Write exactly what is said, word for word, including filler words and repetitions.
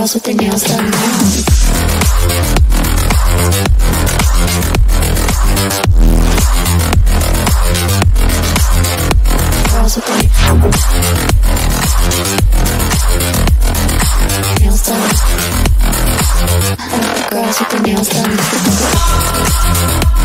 girls with their nails done now. Girls with their nails done. Girls with their nails done.